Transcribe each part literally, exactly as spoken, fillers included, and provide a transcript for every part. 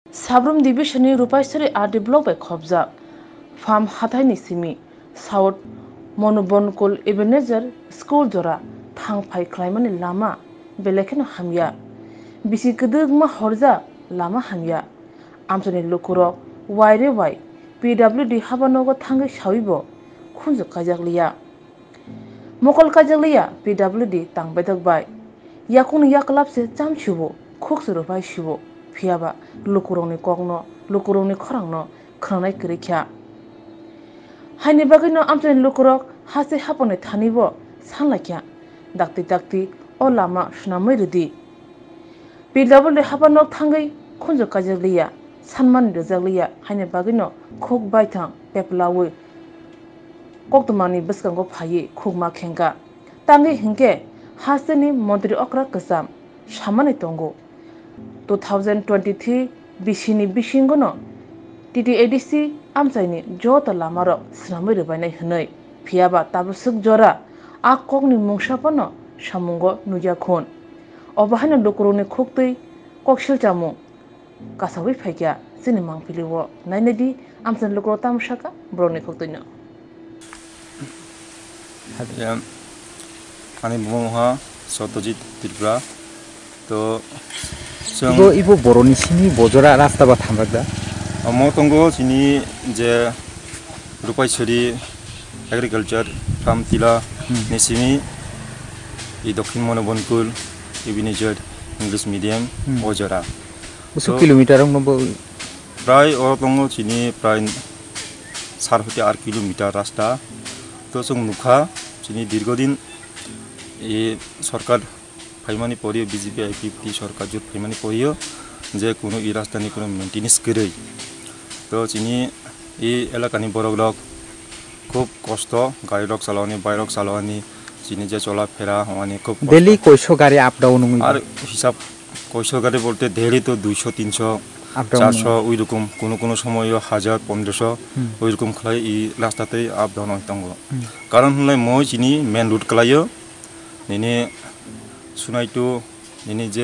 Sabroom division Rupaisari are developed by Khobja. Farm Hathai Simi, South Monobonkul Ebenezer, School Jora, Tang Pai Climani Lama, Belekin Hamya. Bisi Kedugma Horza, Lama Hamya. Amsoni Lukuro, Wire Wai, P W D Habanogo Tangi Shawibo, Kunzo Kajaklia. Mokol Kajaklia, P W D Tang Bedak Bai. Yakun Yaklapse Jamshubo, Cooks Rupai Shubo. Fiaba, Lukuroni Kogno, Lukuroni Korangno, Kranai Kirikya. Haini Bagino Amton Lukurok has a happen at Hanibo, Sanlakya, Dakti Dakti, or Lama Shnamiridi. P W the Habanok Tangi, Kunzo Kajalia, Sanman de Zalia, Haini Bagino, Cook Baitang, Peplawi, Koktomani Biskango Paye, Kugma Kenga. Tangi Hinge, Hasani Montri Okra Kasam, Shamani Tongo. two thousand twenty-three Bishini Bishingono T T A D C Amsaini Jota Lamaro Snamiri by Nai Piaba Tabusuk Jora Akogni Mungshapono Shamungo Nujakon Obahana Lukuruni Kukti Kokshiljamu Kasawi Pekya Cinemang Piliwo Nainedi Amsan Lukrotam Shaka Broni Kuktino Ani Wngkha Sotojit Tripura to Ibu ibu boroni sini bojora rasta ba thamrakda amo tongo sini je Rupaisari agriculture farm tila nesimi I dokhin monobonkul Ebenezer English medium bojora usu kilometer ang nombo pray or tongo sini pray sar hote eight kilometer rasta to song Wngkha sini dirgodin e sarkar ফাইমানি পরিও BJP IPP সরকার জোট ফাইমানি পরিও যে কোনো ই রাজধানী কোনো maintenance করে তো চিনি এই এলাকানি বড়গুলোক খুব কষ্ট গাড়ি রক চালানি বাইরক চালানি চিনি যে চলা ফেরা হওয়ানি খুব ডেলি কয়শো গাড়ি আপ ডাউন আর হিসাব কয়শো গাড়ি বলতে ডেলি তো দুইশো তিনশো চারশো ওই রকম কোনো কোনো সময়ও হাজার পনেরোশো ওই রকম খালাই এই রাস্তাতেই আপ ডাউন হইতাঙ্গ কারণ হলে মই চিনি মেন রুট খালাইও নিনে Sunaitu ini je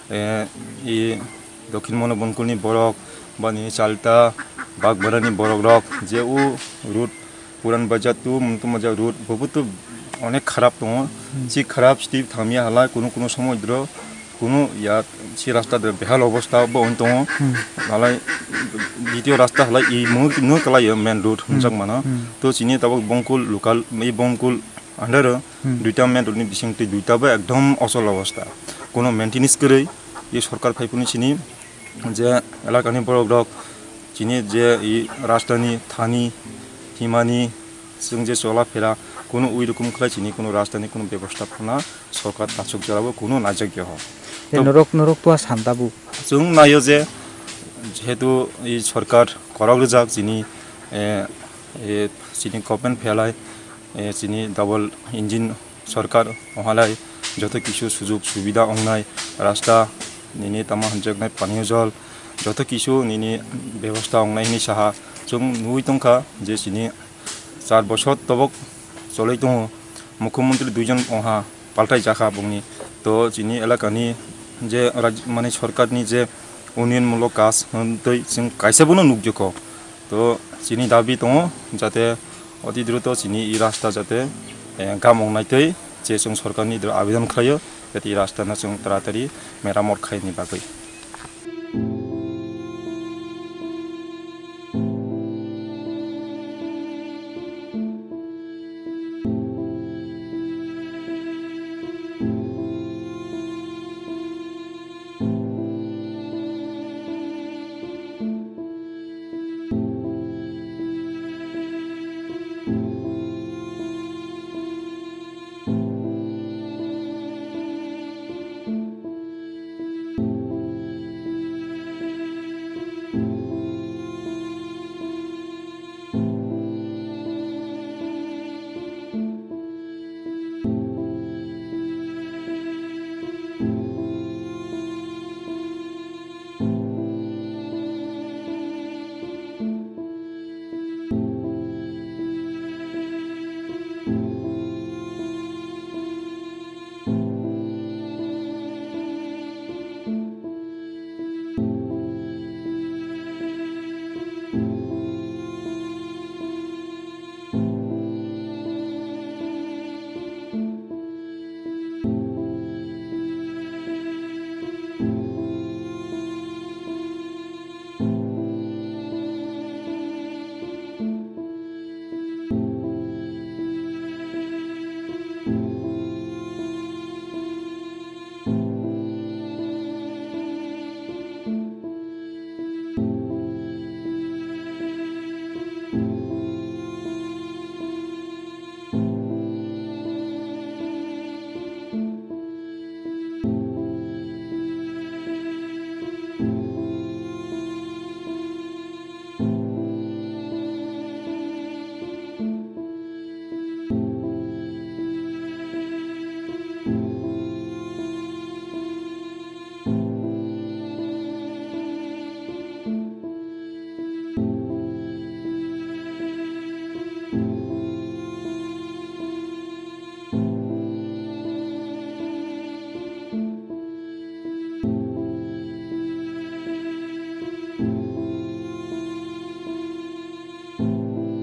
i dokhin monobonkul ni borok ba ni chalta bagbara ni borok rok je u route puran bazar tu mumtu maja route bobutu onek kharap dong si kharap sti thamia hala kono kono somoy dro kono ya si rasta de behal obostha bo ontong halai দ্বিতীয় রাস্তা hala i mo no kala ya main road hunjak mana to chini tabok bongkul local ei bongkul under দুইটা main রোডনি বিসংতে দুইটাবে একদম অচল অবস্থা কোনো মেইনটেনেন্স করে এই সরকার ফাইপুনি চিনি যে এলাকানি বড়ক চিনি যে এই রাজধানী থানি হিমানি जों যে চলাফেরা কোনো ওই রকম খাই চিনি কোনো রাজধানী কোনো ব্যবস্থাপনা সরকার তাচক জরাবো কোনো নাজাগ্য হয় নরক নরক তো শান্তাবু जों নাইও যে যেহেতু এই সরকার করক যাক চিনি এ চিনি গভর্নমেন্ট ফেলায় চিনি ডাবল ইঞ্জিন সরকার ওহালাই যত কিছু সুযোগ সুবিধা অংনাই রাস্তা নিনি তামা হঞ্জকনাই পানীয় জল যত কিছু নিনি ব্যবস্থা অংনাইনি সাহা जों নুই তংখা যে চিনি চার বছর তবক চলাই দङ মুখ্যমন্ত্রী দুইজন ওহা পাল্টাই জাখা বংনি তো চিনি এলাকানি যে মানে সরকারনি যে উন্নয়নমূলক কাজ তৈ जों কাইসাবনো নুকজক তো চিনি দাবি দङ যাতে অতি দ্রুত চিনি এই রাস্তা যাতে গামংনাইতৈ যে जों সরকারনি আবেদন খাयो যাতে এই রাস্তা না जों তাড়াতাড়ি মেরামত খাইনি বাগৈ